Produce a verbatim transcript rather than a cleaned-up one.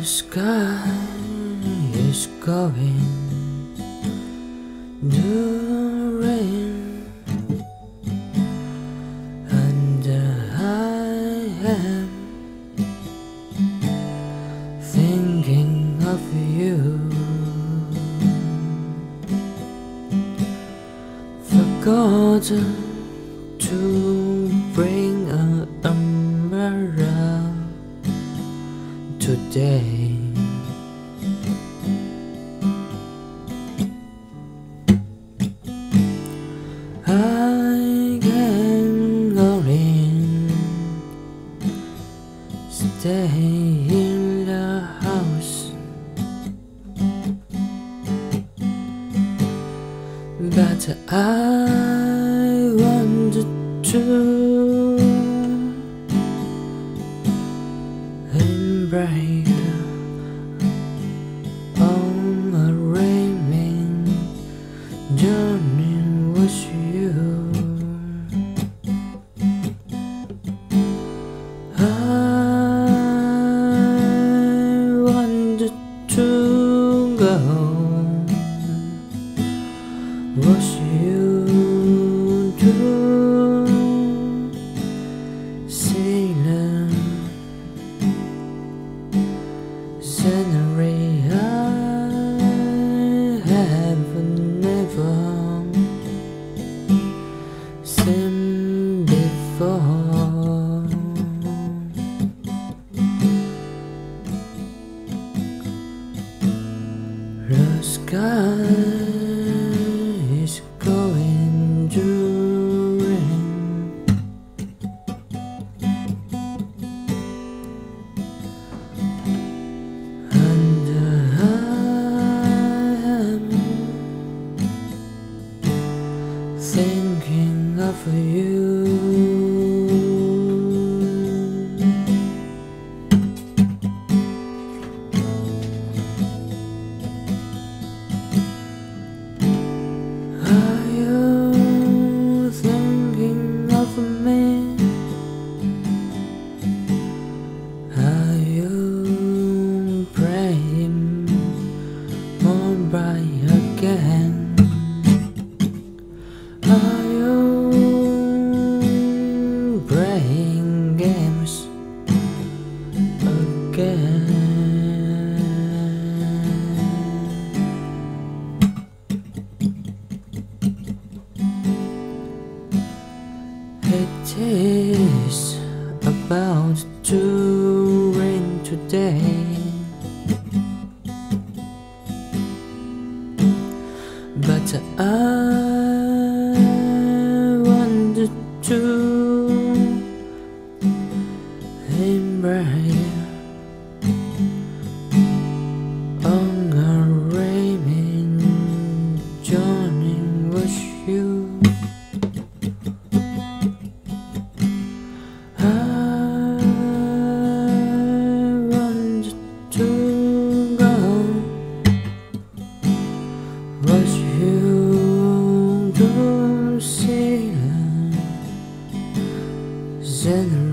sky is going to rain, and I am thinking of you. Forgotten to bring an umbrella today. I can go in, stay in the house, but I wanted to embrace on a raining journey with you. I wanted to go with you to Ceylon, scenery I have never seen before. The sky is going to rain, and I am thinking of you. Are you thinking of me? Are you praying more bright again? Are you playing games again? It is about to rain today, but I wanted to embrace on a raining journey with you. I wanted to go with you to see the